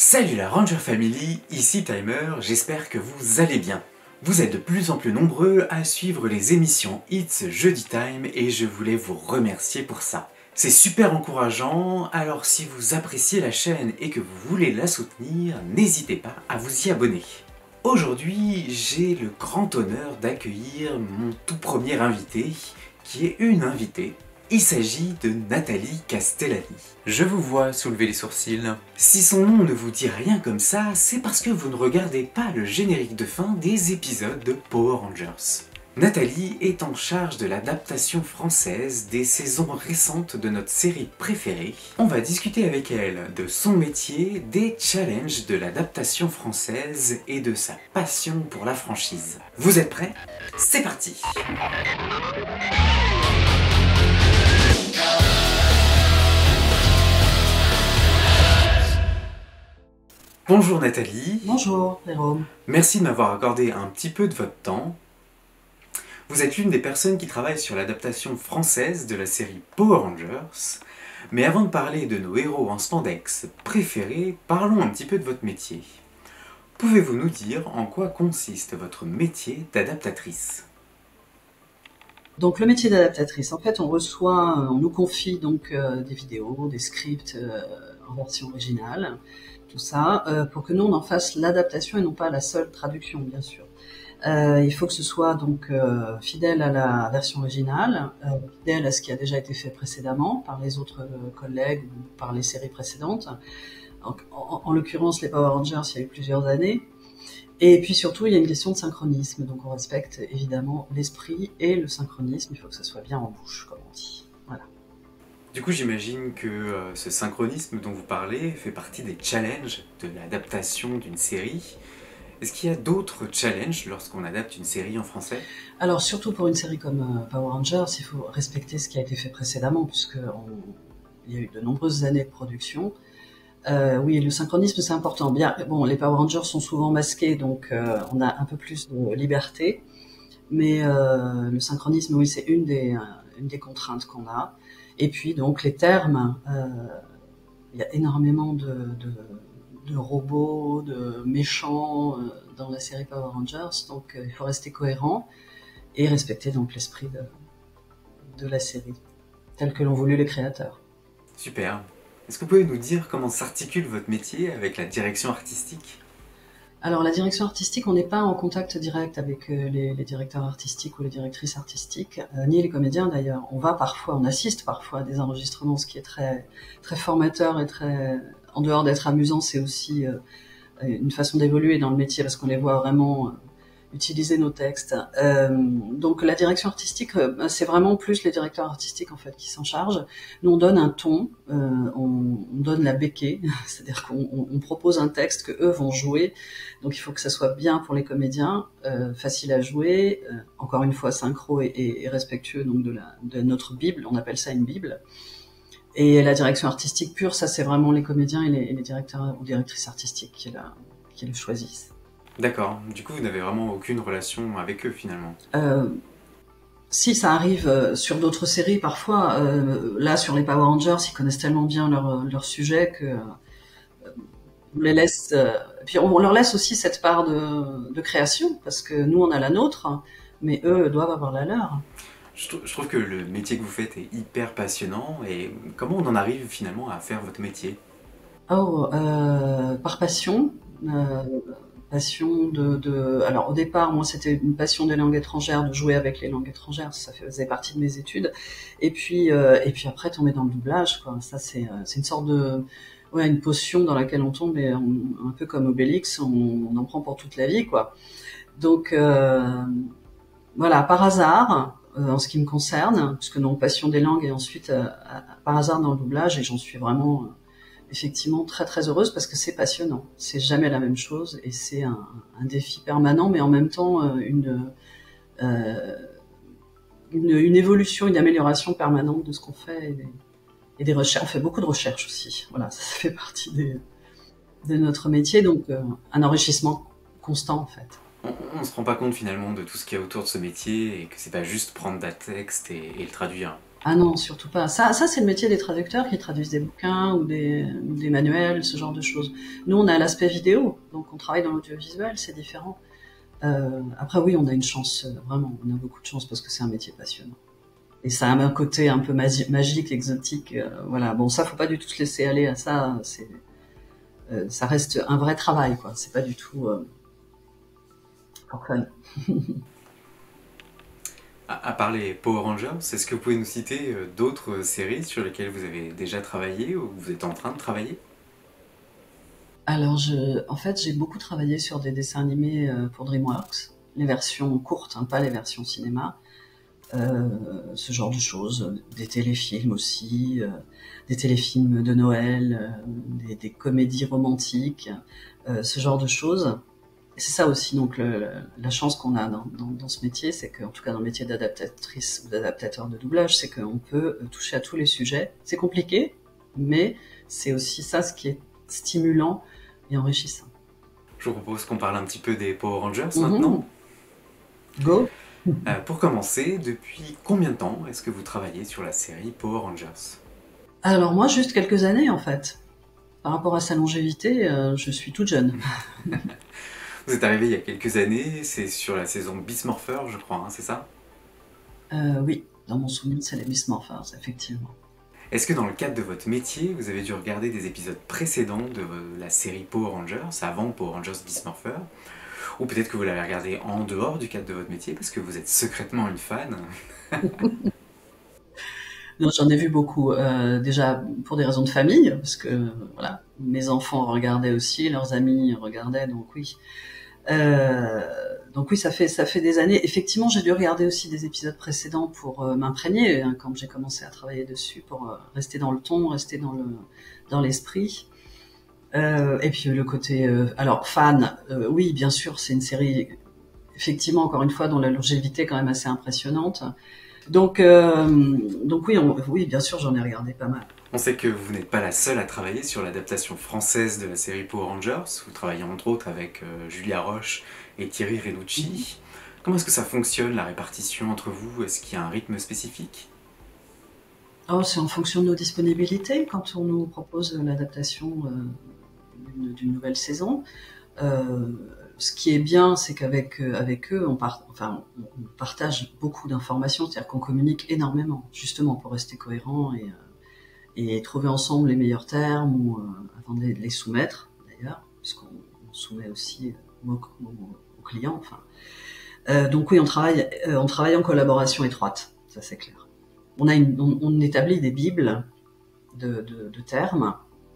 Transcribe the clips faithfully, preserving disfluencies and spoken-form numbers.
Salut la Ranger Family, ici Timer, j'espère que vous allez bien. Vous êtes de plus en plus nombreux à suivre les émissions It's Jeudi Time et je voulais vous remercier pour ça. C'est super encourageant, alors si vous appréciez la chaîne et que vous voulez la soutenir, n'hésitez pas à vous y abonner. Aujourd'hui, j'ai le grand honneur d'accueillir mon tout premier invité, qui est une invitée. Il s'agit de Nathalie Castellani. Je vous vois soulever les sourcils. Si son nom ne vous dit rien comme ça, c'est parce que vous ne regardez pas le générique de fin des épisodes de Power Rangers. Nathalie est en charge de l'adaptation française des saisons récentes de notre série préférée. On va discuter avec elle de son métier, des challenges de l'adaptation française et de sa passion pour la franchise. Vous êtes prêts? C'est parti! Bonjour Nathalie. Bonjour Jérôme. Merci de m'avoir accordé un petit peu de votre temps. Vous êtes l'une des personnes qui travaillent sur l'adaptation française de la série Power Rangers. Mais avant de parler de nos héros en spandex préférés, parlons un petit peu de votre métier. Pouvez-vous nous dire en quoi consiste votre métier d'adaptatrice ? Donc le métier d'adaptatrice, en fait on reçoit, on nous confie donc euh, des vidéos, des scripts euh, en version originale, tout ça, euh, pour que nous on en fasse l'adaptation et non pas la seule traduction bien sûr. Euh, il faut que ce soit donc euh, fidèle à la version originale, euh, fidèle à ce qui a déjà été fait précédemment par les autres euh, collègues ou par les séries précédentes. En, en, en l'occurrence les Power Rangers, il y a eu plusieurs années. Et puis surtout, il y a une question de synchronisme, donc on respecte évidemment l'esprit et le synchronisme, il faut que ça soit bien en bouche, comme on dit. Voilà. Du coup, j'imagine que euh, ce synchronisme dont vous parlez fait partie des challenges de l'adaptation d'une série. Est-ce qu'il y a d'autres challenges lorsqu'on adapte une série en français? Alors surtout pour une série comme euh, Power Rangers, il faut respecter ce qui a été fait précédemment, puisqu'il y a eu de nombreuses années de production. Euh, oui, le synchronisme c'est important. Bien, bon, les Power Rangers sont souvent masqués, donc euh, on a un peu plus de liberté. Mais euh, le synchronisme, oui, c'est une des une des contraintes qu'on a. Et puis donc les termes, euh, il y a énormément de, de de robots, de méchants euh, dans la série Power Rangers, donc euh, il faut rester cohérent et respecter donc l'esprit de de la série tel que l'ont voulu les créateurs. Super. Est-ce que vous pouvez nous dire comment s'articule votre métier avec la direction artistique? Alors la direction artistique, on n'est pas en contact direct avec euh, les, les directeurs artistiques ou les directrices artistiques, euh, ni les comédiens d'ailleurs. On va parfois, on assiste parfois à des enregistrements, ce qui est très très formateur et très, en dehors d'être amusant, c'est aussi euh, une façon d'évoluer dans le métier parce qu'on les voit vraiment euh, utiliser nos textes. Euh, donc la direction artistique, euh, c'est vraiment plus les directeurs artistiques en fait qui s'en chargent. Nous on donne un ton, euh, on, on donne la béquée, c'est-à-dire qu'on on, on propose un texte que eux vont jouer. Donc il faut que ça soit bien pour les comédiens, euh, facile à jouer, euh, encore une fois synchro et, et, et respectueux donc de, la, de notre bible, on appelle ça une bible. Et la direction artistique pure, ça c'est vraiment les comédiens et les, et les directeurs ou directrices artistiques qui, la, qui le choisissent. D'accord, du coup vous n'avez vraiment aucune relation avec eux finalement. Euh, si ça arrive euh, sur d'autres séries parfois, euh, là sur les Power Rangers, ils connaissent tellement bien leur, leur sujet que euh, on les laisse. Euh, puis on leur laisse aussi cette part de, de création parce que nous on a la nôtre, mais eux doivent avoir la leur. Je, tr je trouve que le métier que vous faites est hyper passionnant et comment on en arrive finalement à faire votre métier? Oh, euh, par passion. Euh, passion de, de, alors au départ moi c'était une passion des langues étrangères, de jouer avec les langues étrangères, ça faisait partie de mes études, et puis euh, et puis après tomber dans le doublage quoi, ça c'est c'est une sorte de ouais une potion dans laquelle on tombe et on, un peu comme Obélix, on, on en prend pour toute la vie quoi. Donc euh, voilà, par hasard euh, en ce qui me concerne, puisque donc passion des langues et ensuite euh, par hasard dans le doublage, et j'en suis vraiment euh, effectivement très très heureuse parce que c'est passionnant. C'est jamais la même chose et c'est un, un défi permanent, mais en même temps euh, une, euh, une une évolution, une amélioration permanente de ce qu'on fait et des, et des recherches. On fait beaucoup de recherches aussi. Voilà, ça, ça fait partie des, de notre métier, donc euh, un enrichissement constant en fait. On ne se rend pas compte finalement de tout ce qu'il y a autour de ce métier et que c'est pas juste prendre un texte et, et le traduire. Ah non, surtout pas. Ça, ça c'est le métier des traducteurs qui traduisent des bouquins ou des, ou des manuels, ce genre de choses. Nous, on a l'aspect vidéo, donc on travaille dans l'audiovisuel, c'est différent. Euh, après, oui, on a une chance, euh, vraiment, on a beaucoup de chance parce que c'est un métier passionnant. Et ça a un côté un peu magi- magique, exotique. Euh, voilà. Bon, ça, faut pas du tout se laisser aller à ça. C'est, euh, ça reste un vrai travail, quoi. C'est pas du tout euh, pour fun. À, à part les Power Rangers, est-ce que vous pouvez nous citer euh, d'autres séries sur lesquelles vous avez déjà travaillé ou vous êtes en train de travailler? Alors, je, en fait, j'ai beaucoup travaillé sur des dessins animés euh, pour DreamWorks, les versions courtes, hein, pas les versions cinéma. Euh, ce genre de choses, des téléfilms aussi, euh, des téléfilms de Noël, euh, des, des comédies romantiques, euh, ce genre de choses. Et c'est ça aussi, donc le, le- la chance qu'on a dans, dans, dans ce métier, c'est qu'en tout cas dans le métier d'adaptatrice ou d'adaptateur de doublage, c'est qu'on peut euh, toucher à tous les sujets. C'est compliqué, mais c'est aussi ça ce qui est stimulant et enrichissant. Je vous propose qu'on parle un petit peu des Power Rangers maintenant. Mhm. Go. Euh, pour commencer, depuis combien de temps est-ce que vous travaillez sur la série Power Rangers? Alors moi, juste quelques années en fait. Par rapport à sa longévité, euh, je suis toute jeune. Vous êtes arrivé il y a quelques années, c'est sur la saison Beast Morpher, je crois, hein, c'est ça? Euh, oui, dans mon souvenir, c'est les Miss Morphers, effectivement. Est-ce que dans le cadre de votre métier, vous avez dû regarder des épisodes précédents de la série Power Rangers, avant Power Rangers Beast Morpher? Ou peut-être que vous l'avez regardé en dehors du cadre de votre métier parce que vous êtes secrètement une fan? Non, j'en ai vu beaucoup. Euh, déjà pour des raisons de famille, parce que voilà, mes enfants regardaient aussi, leurs amis regardaient, donc oui. Euh, donc oui, ça fait ça fait des années. Effectivement, j'ai dû regarder aussi des épisodes précédents pour euh, m'imprégner hein, quand j'ai commencé à travailler dessus, pour euh, rester dans le ton, rester dans le dans l'esprit. Euh, et puis le côté, euh, alors fan, euh, oui, bien sûr, c'est une série effectivement encore une fois dont la longévité est quand même assez impressionnante. Donc, euh, donc oui, on, oui, bien sûr, j'en ai regardé pas mal. On sait que vous n'êtes pas la seule à travailler sur l'adaptation française de la série Power Rangers. Vous travaillez entre autres avec euh, Julia Roche et Thierry Renucci. Comment est-ce que ça fonctionne, la répartition entre vous? Est-ce qu'il y a un rythme spécifique? Oh, c'est en fonction de nos disponibilités quand on nous propose l'adaptation euh, d'une, d'une nouvelle saison. Euh, ce qui est bien, c'est qu'avec euh, avec eux, on, part, enfin, on partage beaucoup d'informations, c'est-à-dire qu'on communique énormément, justement pour rester cohérent et, euh, et trouver ensemble les meilleurs termes ou, euh, avant de les, de les soumettre, d'ailleurs, puisqu'on on soumet aussi euh, aux, aux- aux clients. Enfin, Euh, donc oui, on travaille, euh, on travaille en collaboration étroite, ça c'est clair. On, a une, on, on établit des bibles de, de, de termes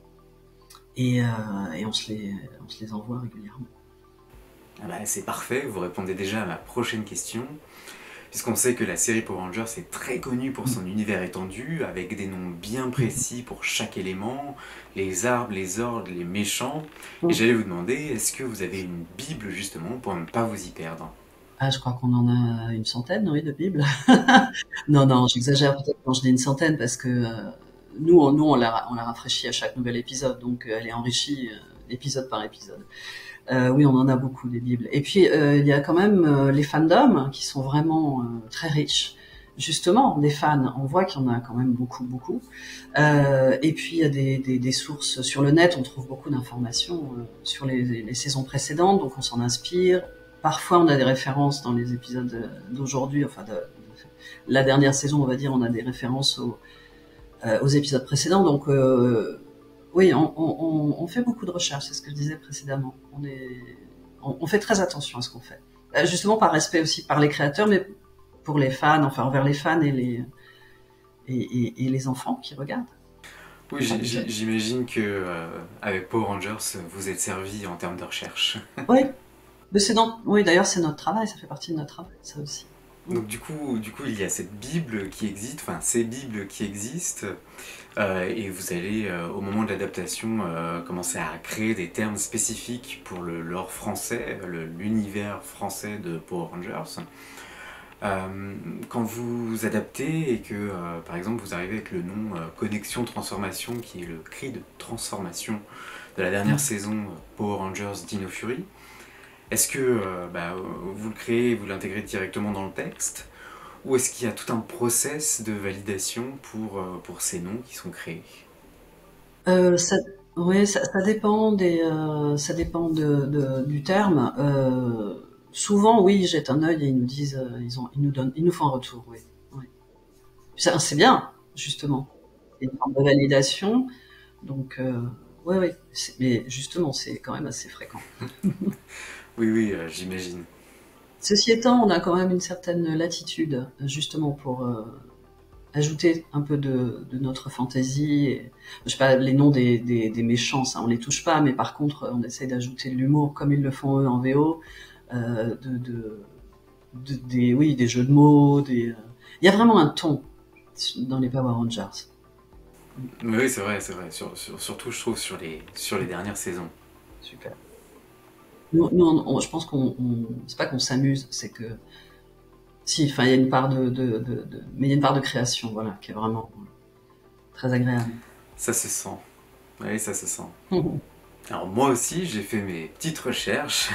et, euh, et on, se les, on se les envoie régulièrement. Ah bah, c'est parfait, vous répondez déjà à ma prochaine question. Puisqu'on sait que la série Power Rangers est très connue pour son univers étendu, avec des noms bien précis pour chaque élément, les arbres, les ordres, les méchants. Et j'allais vous demander, est-ce que vous avez une Bible justement pour ne pas vous y perdre? Ah, je crois qu'on en a une centaine, oui, de bibles. Non, non, j'exagère peut-être quand je dis une centaine parce que euh, nous, on, nous, on la, on la rafraîchit à chaque nouvel épisode, donc euh, elle est enrichie euh, épisode par épisode. Euh, oui, on en a beaucoup des bibles. Et puis euh, il y a quand même euh, les fandoms qui sont vraiment euh, très riches. Justement, des fans, on voit qu'il y en a quand même beaucoup, beaucoup. Euh, et puis il y a des, des, des sources sur le net, on trouve beaucoup d'informations euh, sur les, les saisons précédentes, donc on s'en inspire. Parfois, on a des références dans les épisodes d'aujourd'hui, enfin de, de la dernière saison, on va dire, on a des références aux, euh, aux épisodes précédents. Donc, euh, oui, on, on, on fait beaucoup de recherches, c'est ce que je disais précédemment. On, est, on, on fait très attention à ce qu'on fait. Euh, Justement par respect aussi par les créateurs, mais pour les fans, enfin envers les fans et les, et, et, et les enfants qui regardent. Oui, Enfin, j- les j- jeunes. j'imagine que euh, avec Power Rangers, vous êtes servi en termes de recherche. Oui, mais c'est dans, oui, d'ailleurs, c'est notre travail, ça fait partie de notre travail, ça aussi. Mm. Donc du coup, du coup, il y a cette Bible qui existe, enfin ces Bibles qui existent, euh, et vous allez, euh, au moment de l'adaptation, euh, commencer à créer des termes spécifiques pour le lore français, le- l'univers français de Power Rangers. Euh, quand vous adaptez et que, euh, par exemple, vous arrivez avec le nom euh, Connexion Transformation, qui est le cri de transformation de la dernière Mm. saison euh, Power Rangers Dino Fury, est-ce que euh, bah, vous le créez et vous l'intégrez directement dans le texte? Ou est-ce qu'il y a tout un process de validation pour, euh, pour ces noms qui sont créés? Euh, ça, ouais, ça, ça dépend des, euh, ça dépend de, de- du terme. Euh, souvent, oui, ils jettent un œil et ils nous disent, euh, ils ont, ils nous donnent, ils nous font un retour. Oui, oui. Ça, c'est bien, justement. C'est une forme de validation. Donc, euh, ouais, ouais. C'est- Mais justement, c'est quand même assez fréquent. Oui, oui, euh, j'imagine. Ceci étant, on a quand même une certaine latitude, justement, pour euh, ajouter un peu de, de notre fantaisie. Et, je sais pas, les noms des, des, des méchants, ça, on les touche pas, mais par contre, on essaye d'ajouter de l'humour comme ils le font eux en V O, euh, de, de, de- des, oui, des jeux de mots. Des, euh, il y a vraiment un ton dans les Power Rangers. Mais oui, c'est vrai, c'est vrai. Sur- sur- surtout, je trouve, sur les, sur les dernières saisons. Super. Nous, nous, on- on- je pense qu'on, on- c'est pas qu'on s'amuse, c'est que si, enfin, il y a une part de, de, de, de- mais il y a une part de création, voilà, qui est vraiment très agréable. Ça se sent. Oui, ça se sent. Alors moi aussi, j'ai fait mes petites recherches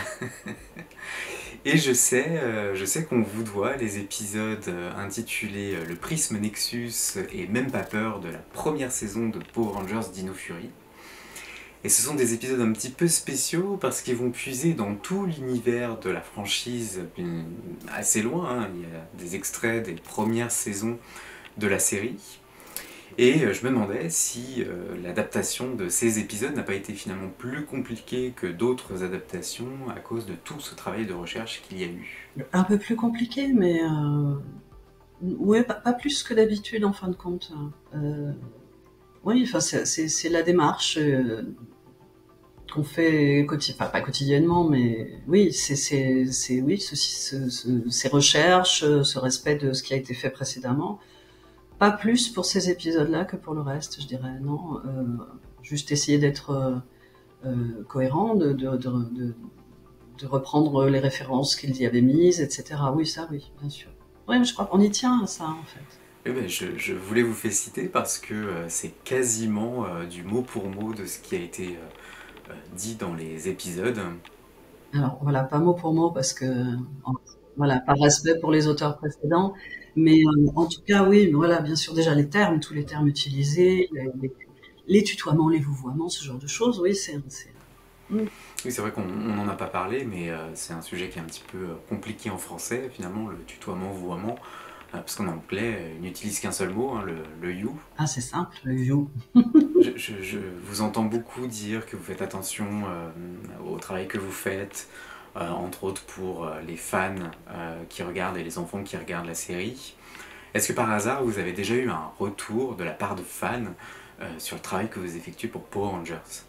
et je sais, euh, je sais qu'on vous doit les épisodes euh, intitulés euh, Le Prisme Nexus et Même pas peur de la première saison de Power Rangers Dino Fury. Et ce sont des épisodes un petit peu spéciaux parce qu'ils vont puiser dans tout l'univers de la franchise euh, assez loin, hein. Il y a des extraits des premières saisons de la série. Et euh, je me demandais si euh, l'adaptation de ces épisodes n'a pas été finalement plus compliquée que d'autres adaptations à cause de tout ce travail de recherche qu'il y a eu. Un peu plus compliqué, mais euh, ouais, pas, pas plus que d'habitude en fin de compte. Euh, oui, enfin c'est, c'est, c'est la démarche euh, qu'on fait quotidi- enfin, pas quotidiennement, mais oui, c'est, c'est, c'est oui, ceci, ce, ce- ces recherches, euh, ce respect de ce qui a été fait précédemment. Pas plus pour ces épisodes-là que pour le reste, je dirais. Non, euh, juste essayer d'être euh, euh, cohérent, de, de, de, de, de reprendre les références qu'ils y avaient mises, et cetera. Oui, ça, oui, bien sûr. Oui, mais je crois qu'on y tient à ça, en fait. Eh ben, je, je voulais vous féliciter parce que euh, c'est quasiment euh, du mot pour mot de ce qui a été euh, euh, dit dans les épisodes. Alors, voilà, pas mot pour mot, parce que, en- voilà, par respect pour les auteurs précédents, mais euh, en tout cas, oui, voilà, bien sûr, déjà les termes, tous les termes utilisés, les, les, les tutoiements, les vouvoiements, ce genre de choses, oui, c'est... c'est... Mm. Oui, c'est vrai qu'on n'en a pas parlé, mais euh, c'est un sujet qui est un petit peu euh, compliqué en français, finalement, le tutoiement-vouvoiement, euh, parce qu'en anglais, euh, il n'utilise qu'un seul mot, hein, le, le you. Ah, c'est simple, le you. Je, je- je vous entends beaucoup dire que vous faites attention euh, au travail que vous faites, euh, entre autres pour euh, les fans euh, qui regardent et les enfants qui regardent la série. Est-ce que par hasard vous avez déjà eu un retour de la part de fans euh, sur le travail que vous effectuez pour Power Rangers?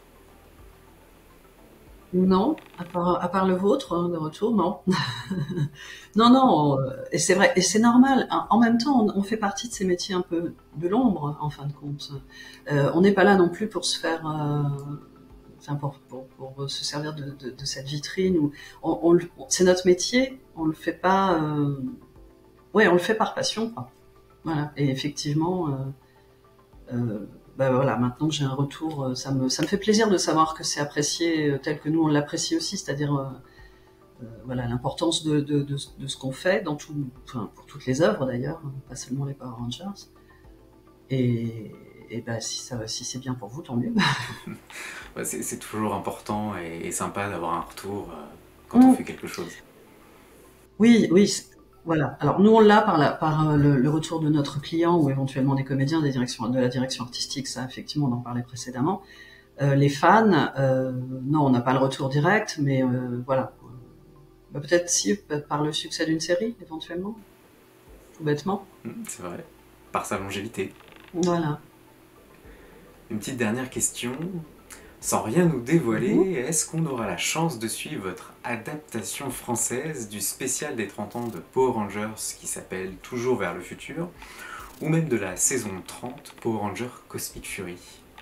Non, à part, à part le vôtre, hein, de retour, non. Non, non, euh, et c'est vrai, et c'est normal. En en même temps, on, on fait partie de ces métiers un peu de l'ombre, en fin de compte. Euh, on n'est pas là non plus pour se faire, euh, enfin, pour, pour, pour se servir de, de, de cette vitrine. Où on, on le- c'est notre métier, on le fait pas. Euh, ouais, on le fait par passion, quoi. Voilà. Et effectivement, euh, euh, bah voilà, maintenant que j'ai un retour, euh, ça me, ça me fait plaisir de savoir que c'est apprécié euh, tel que nous on l'apprécie aussi, c'est-à-dire euh, euh, voilà l'importance de, de, de, de ce qu'on fait dans tout, enfin, pour toutes les œuvres d'ailleurs, hein, pas seulement les Power Rangers. Et, et ben si ça, si c'est bien pour vous, tant mieux. Ouais, c'est c'est toujours important et, et sympa d'avoir un retour euh, quand on Mm. fait quelque chose. Oui, oui, c'est- voilà. Alors nous on l'a par, la, par euh, le, le retour de notre client ou éventuellement des comédiens, des directions, de la direction artistique. Ça, effectivement, on en parlait précédemment. Euh, les fans, euh, non, on n'a pas le retour direct, mais euh, voilà. Bah, peut-être si, par le succès d'une série, éventuellement, tout bêtement. Hmm, c'est vrai, par sa longévité. Voilà. Une petite dernière question. Sans rien nous Mhm. dévoiler, est-ce qu'on aura la chance de suivre votre adaptation française du spécial des trente ans de Power Rangers qui s'appelle Toujours vers le futur, ou même de la saison trente Power Rangers Cosmic Fury?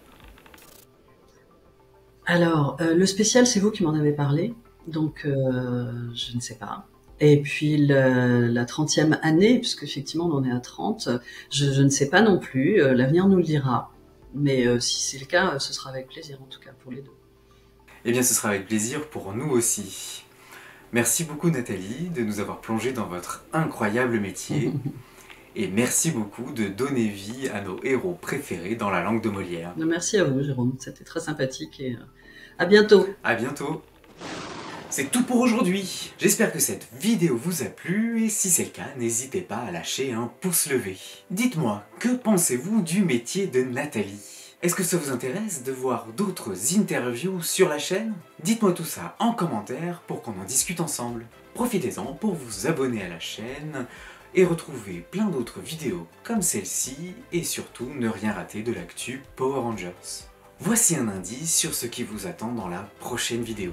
Alors, euh, le spécial, c'est vous qui m'en avez parlé, donc euh, je ne sais pas. Et puis le- la trentième année, puisque effectivement on en est à trente, je, je ne sais pas non plus, euh, l'avenir nous le dira. Mais euh, si c'est le cas, euh, ce sera avec plaisir en tout cas pour les deux. Eh bien, ce sera avec plaisir pour nous aussi. Merci beaucoup Nathalie de nous avoir plongé dans votre incroyable métier. Et merci beaucoup de donner vie à nos héros préférés dans la langue de Molière. Merci à vous Jérôme, c'était très sympathique et à bientôt. À bientôt. C'est tout pour aujourd'hui. J'espère que cette vidéo vous a plu et si c'est le cas, n'hésitez pas à lâcher un pouce levé. Dites-moi, que pensez-vous du métier de Nathalie? Est-ce que ça vous intéresse de voir d'autres interviews sur la chaîne? Dites-moi tout ça en commentaire pour qu'on en discute ensemble. Profitez-en pour vous abonner à la chaîne et retrouver plein d'autres vidéos comme celle-ci et surtout ne rien rater de l'actu Power Rangers. Voici un indice sur ce qui vous attend dans la prochaine vidéo.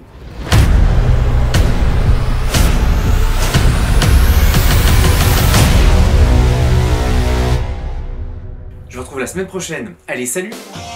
Je vous retrouve la semaine prochaine. Allez, salut!